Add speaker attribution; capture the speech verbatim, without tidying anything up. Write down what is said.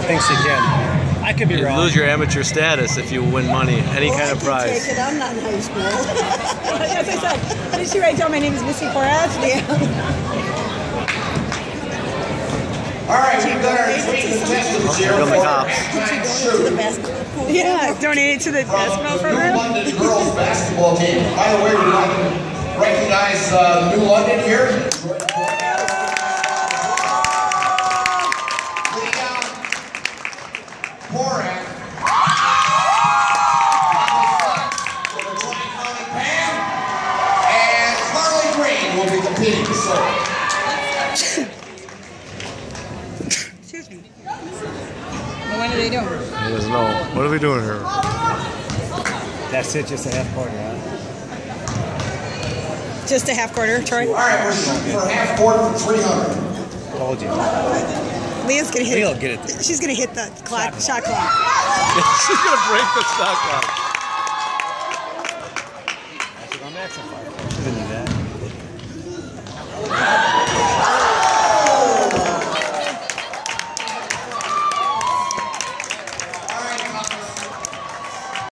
Speaker 1: don't think she can. I could be
Speaker 2: You
Speaker 1: wrong.
Speaker 2: lose your amateur status if you win money, any
Speaker 3: well,
Speaker 2: kind
Speaker 3: I
Speaker 2: of
Speaker 3: can
Speaker 2: prize.
Speaker 3: Take it. I'm not in high school.
Speaker 4: As I said, how did she write down my name is Missy Porras?
Speaker 3: Yeah.
Speaker 5: All right, we've got our three contestants here.
Speaker 2: Here come the cops.
Speaker 3: To the basketball.
Speaker 4: Yeah, donate to the basketball
Speaker 5: From the New
Speaker 4: program.
Speaker 5: London girls basketball team. By the way, we'd like to recognize uh, New London here. Leah, Morak, and Carly Green will be competing. So.
Speaker 4: Excuse me. Well, when are they doing?
Speaker 2: He doesn't know. What are we doing here?
Speaker 1: That's it, just a half quarter, huh?
Speaker 4: Just a half quarter, Troy.
Speaker 5: All right, we're shooting for half court for three hundred.
Speaker 1: Told you.
Speaker 4: Leah's gonna hit.
Speaker 1: Leah'll get it.
Speaker 4: She's gonna hit the clock, shot clock.
Speaker 2: She's gonna break the stock clock.
Speaker 1: I should go next. Shouldn't do that.